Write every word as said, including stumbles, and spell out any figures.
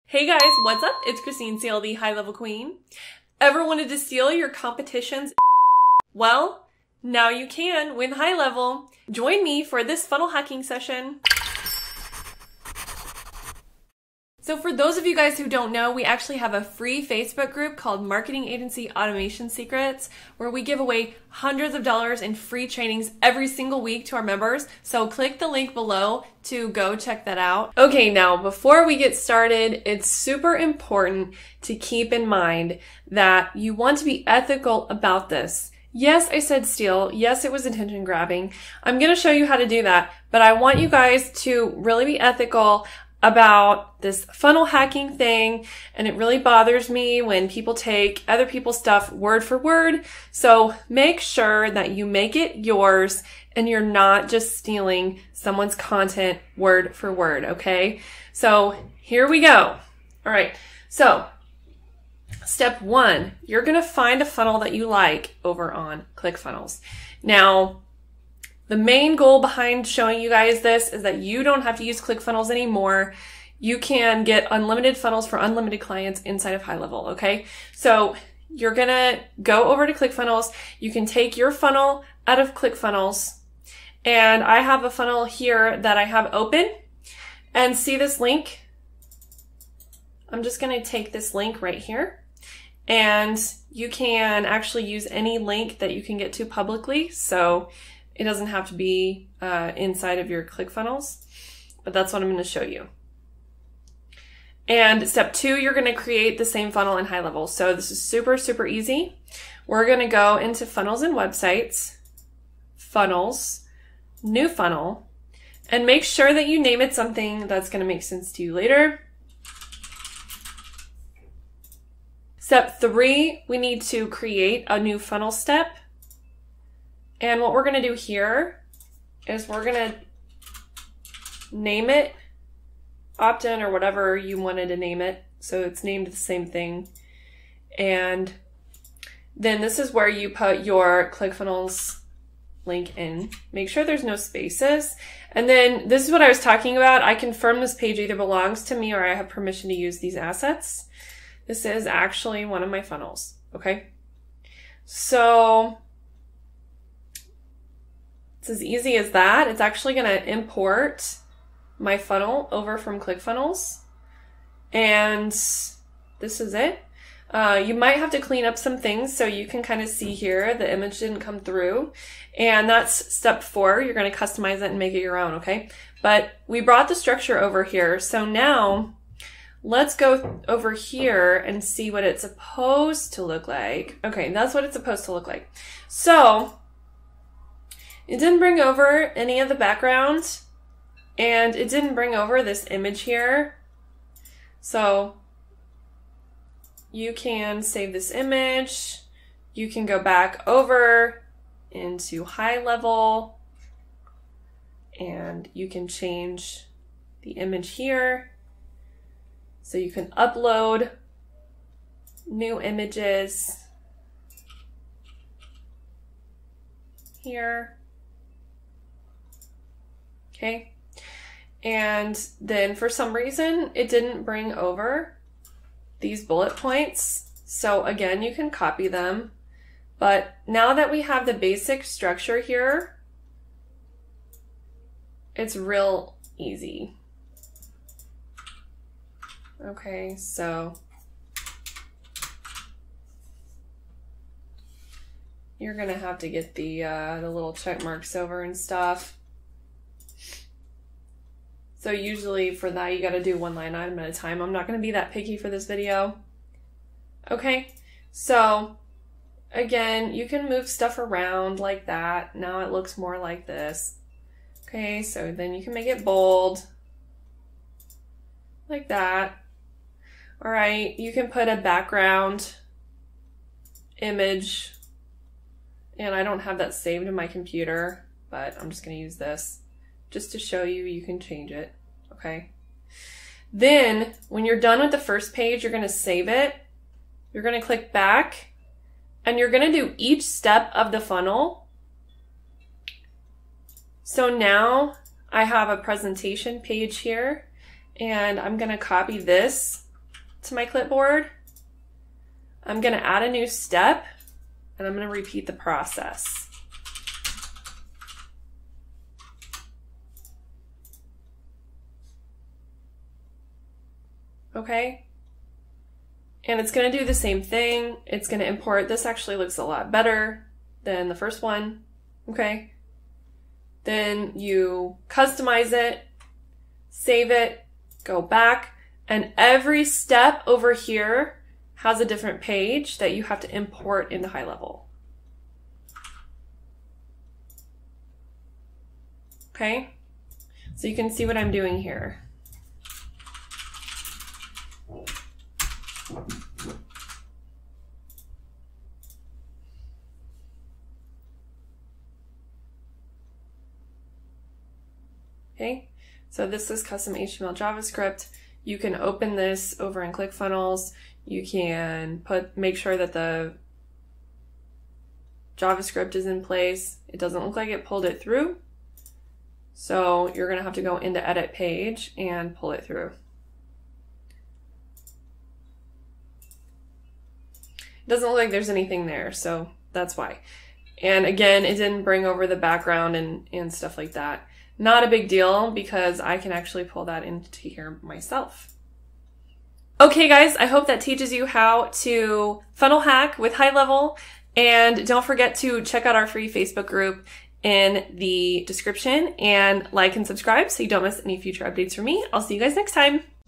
Hey guys, what's up? It's Christine Sale, the high level queen. Ever wanted to steal your competition's? Well, now you can win high level. Join me for this funnel hacking session. So for those of you guys who don't know, we actually have a free Facebook group called Marketing Agency Automation Secrets, where we give away hundreds of dollars in free trainings every single week to our members. So click the link below to go check that out. Okay, now before we get started, it's super important to keep in mind that you want to be ethical about this. Yes, I said steal. Yes, it was attention grabbing. I'm going to show you how to do that, but I want you guys to really be ethical about this funnel hacking thing, and it really bothers me when people take other people's stuff word for word. So make sure that you make it yours and you're not just stealing someone's content word for word, okay? So here we go. All right, so step one, you're gonna find a funnel that you like over on ClickFunnels. Now, the main goal behind showing you guys this is that you don't have to use ClickFunnels anymore. You can get unlimited funnels for unlimited clients inside of HighLevel, okay? So you're gonna go over to ClickFunnels. You can take your funnel out of ClickFunnels, and I have a funnel here that I have open, and see this link? I'm just gonna take this link right here, and you can actually use any link that you can get to publicly. So it doesn't have to be uh, inside of your ClickFunnels, but that's what I'm going to show you. And step two, you're going to create the same funnel in HighLevel. So this is super, super easy. We're going to go into Funnels and Websites, Funnels, New Funnel, and make sure that you name it something that's going to make sense to you later. Step three, we need to create a new funnel step. And what we're going to do here is we're going to name it opt-in or whatever you wanted to name it. So it's named the same thing. And then this is where you put your ClickFunnels link in. Make sure there's no spaces. And then this is what I was talking about. I confirm this page either belongs to me or I have permission to use these assets. This is actually one of my funnels. Okay. So it's as easy as that. It's actually going to import my funnel over from ClickFunnels. And this is it. Uh, you might have to clean up some things so you can kind of see here the image didn't come through. And that's step four. You're going to customize it and make it your own, okay? But we brought the structure over here. So now let's go over here and see what it's supposed to look like. Okay, that's what it's supposed to look like. So it didn't bring over any of the background, and it didn't bring over this image here. So you can save this image. You can go back over into HighLevel, and you can change the image here. So you can upload new images here. Okay, and then for some reason it didn't bring over these bullet points. So again, you can copy them, but now that we have the basic structure here, it's real easy. Okay, so you're gonna have to get the uh, the little check marks over and stuff. So usually for that, you got to do one line item at a time. I'm not going to be that picky for this video. Okay, so again, you can move stuff around like that. Now it looks more like this. Okay, so then you can make it bold like that. All right, you can put a background image, and I don't have that saved in my computer, but I'm just going to use this just to show you you can change it, okay? Then when you're done with the first page, you're going to save it. You're going to click back, and you're going to do each step of the funnel. So now I have a presentation page here, and I'm going to copy this to my clipboard. I'm going to add a new step, and I'm going to repeat the process. Okay? And it's going to do the same thing. It's going to import. This actually looks a lot better than the first one. Okay? Then you customize it, save it, go back, and every step over here has a different page that you have to import into GoHighLevel. Okay? So you can see what I'm doing here. Okay, so this is custom H T M L JavaScript. You can open this over in ClickFunnels. You can put make sure that the JavaScript is in place. It doesn't look like it pulled it through. So you're gonna have to go into edit page and pull it through. It doesn't look like there's anything there, so that's why. And again, it didn't bring over the background and, and stuff like that. Not a big deal because I can actually pull that into here myself. Okay guys, I hope that teaches you how to funnel hack with GoHighLevel, and don't forget to check out our free Facebook group in the description and like and subscribe so you don't miss any future updates from me. I'll see you guys next time.